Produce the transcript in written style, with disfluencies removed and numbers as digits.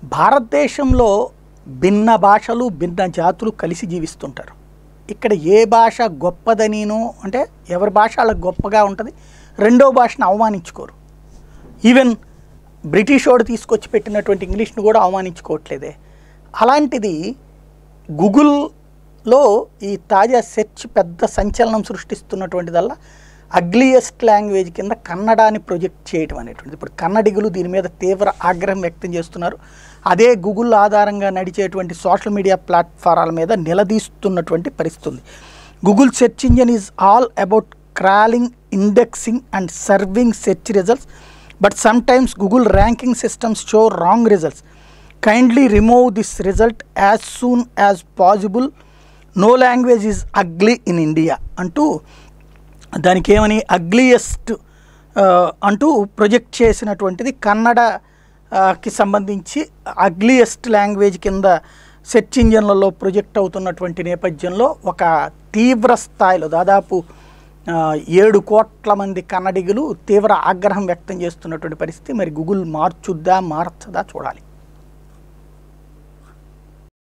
భారతదేశంలో భిన్న భాషలు, భిన్న జాతులు కలిసి జీవిస్తుంటారు. ఇక్కడ ఏ భాష గొప్పదనినో అంటే ఎవరి భాష వాళ్ళకి గొప్పగా ఉంటుంది, రెండో భాషను అవమానించుకోరు. ఈవెన్ బ్రిటిష్ వాడు తీసుకొచ్చి పెట్టినటువంటి ఇంగ్లీష్ను కూడా అవమానించుకోవట్లేదే. అలాంటిది గూగుల్లో ఈ తాజా సెర్చ్ పెద్ద సంచలనం సృష్టిస్తున్నటువంటిదల్లా అగ్లియెస్ట్ లాంగ్వేజ్ కింద కన్నడాన్ని ప్రొజెక్ట్ చేయడం అనేటువంటిది. ఇప్పుడు కన్నడిగులు దీని మీద తీవ్ర ఆగ్రహం వ్యక్తం చేస్తున్నారు. అదే గూగుల్ ఆధారంగా నడిచేటువంటి సోషల్ మీడియా ప్లాట్ఫారాల మీద నిలదీస్తున్నటువంటి పరిస్థితి. Google search engine is all about crawling, indexing and serving search results, but sometimes Google ranking systems show wrong results. Kindly remove this result as soon as possible. No language is ugly in India అంటూ దానికి ఏమని ugliest అంటూ project చేసినటువంటిది కన్నడకి సంబంధించి ugliest language కింద search ఇంజన్లలో project అవుతున్నటువంటి నేపథ్యంలో ఒక తీవ్ర స్థాయిలో దాదాపు 7 కోట్ల మంది కన్నడిగులు తీవ్ర ఆగ్రహం వ్యక్తం చేస్తున్నటువంటి పరిస్థితి. మరి గూగుల్ మార్చుద్దా మార్చదా చూడాలి.